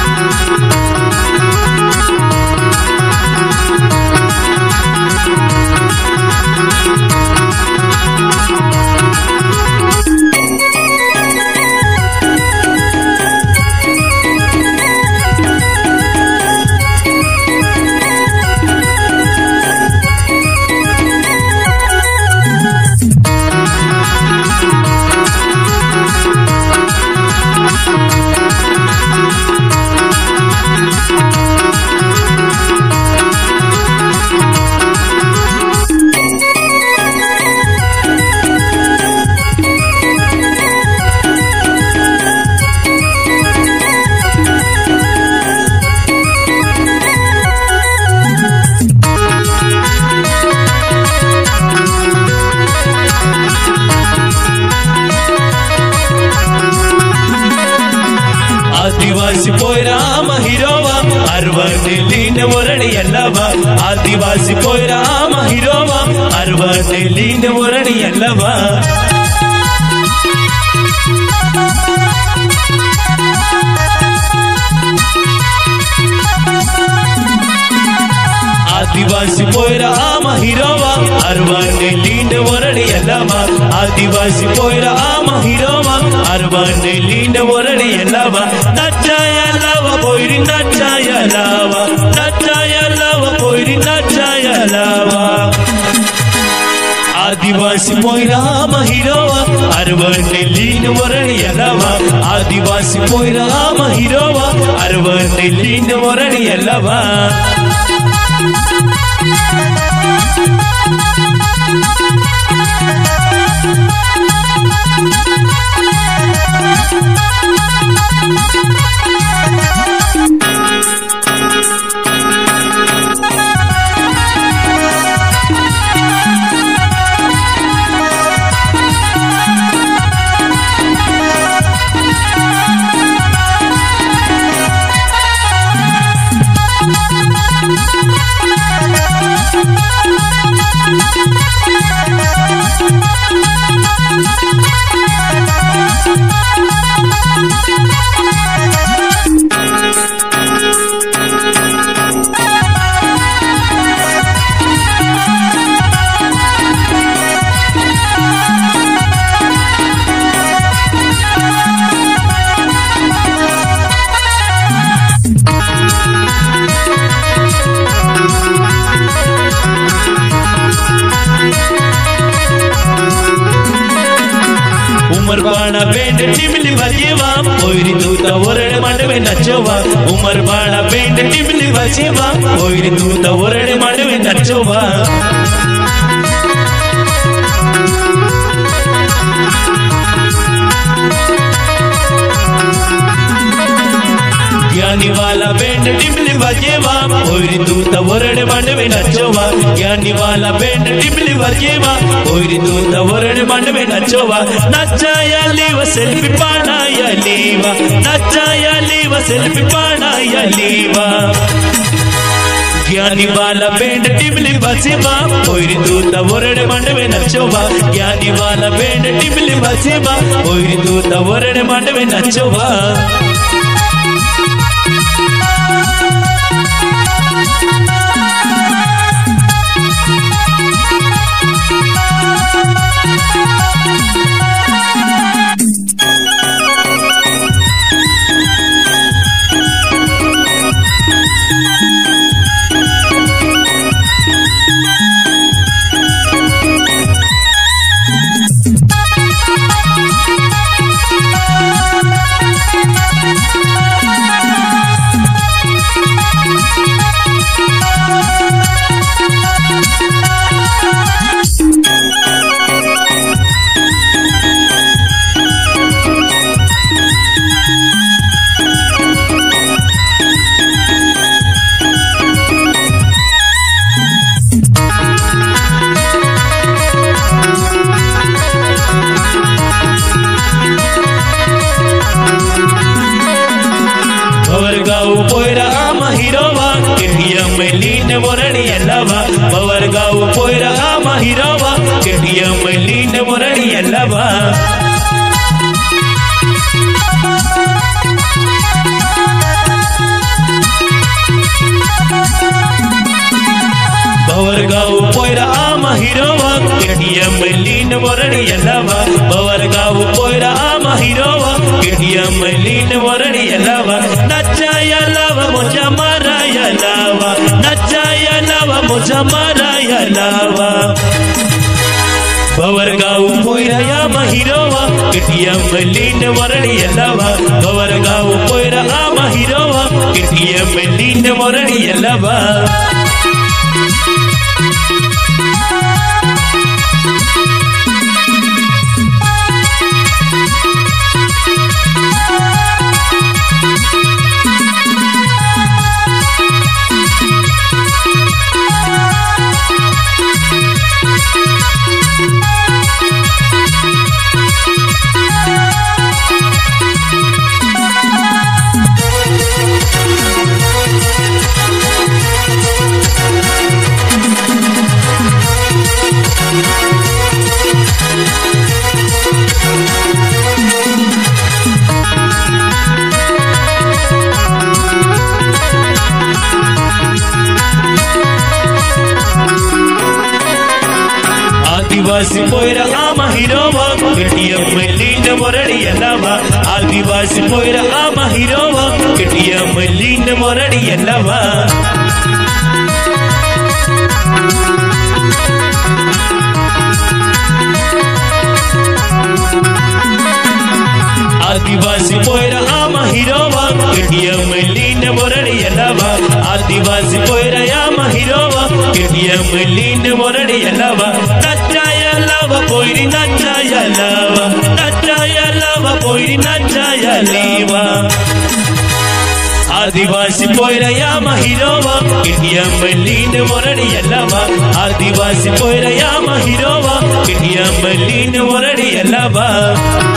आदिवासी पोयराम हिरोवा अरवनेलीन वरणी अल्लवा आदिवासी पोयराम हिरोवा अरवनेलीन वरणी अल्लवा आदिवासी पोयराम हिरोवा अरवनेलीन वरणी अल्लवा आदिवासी पोयराम हिरोवा अरवनेलीन वरणी अल्लवा नचाया लावा पोयरी नचाया लावा पोयरी नचाया लावा आदिवासी पोयराम हिरोवा अरवनेलीन वरणी अल्लवा आदिवासी पोयराम हिरोवा अरवनेलीन वरणी अल्लवा उमरबाणा band टिमली बजेवा पोयरी दूता वरड मांडवे नचवा उमरबाणा बैंड टिमली बजेवा पोयरी दूता वरड मांडवे नचवा ज्ञानी वाला बैंड टिमली बजेवा पोयरी दूता वरड मांडवे नचवा ज्ञानी वाला बैंड टिमली बजेवा पोयरी दूता वरड मांडवे नचवा नचाया लीवा सेल्फी पाणाया लीवा नचाया लीवा सेल्फी पाणाया लीवा ज्ञानी वाला बैंड टिमली बजेवा पोयरी दूता वरड मांडवे नचवा ज्ञानी वाला बैंड टिमली बजेवा पोयरी दूता वरड मांडवे नचवा पोयराम हिरोवा केटीएम लीन वरणी अल्लवा बवरगाव पोयराम हिरोवा केटीएम लीन वरणी अल्लवा KTM लीन मोरड़ी अलावा बवर गाँव पोयरा महिरोवा KTM लीन मोरड़ी अलावा नचाया लावा मुझा मारा लावा नचाया लावा मुझा मारा लावा बवर गाँव पोयरा महिरोवा KTM लीन मोरड़ी अलावा बवर गाँव पोयरा महिरोवा KTM लीन मोरड़ी अलावा आदिवासी पोयरा महिरोवा KTM लीन मोरड़ी अलावा आदिवासी पोयरा महिरोवा KTM लीन मोरड़ी अलावा आदिवासी पोयरा महिरोवा KTM लीन मोरड़ी अलावा आदिवासी पोयरा महिरोवा KTM लीन मोरड़ी अलावा नचाया लावा पोयरी नचाया लावा पोयरी नचाया लीवा आदिवासी पोयरा महिरोवा KTM लीन मोरड़ी अलावा आदिवासी पोयरा महिरोवा KTM लीन मोरड़ी अलावा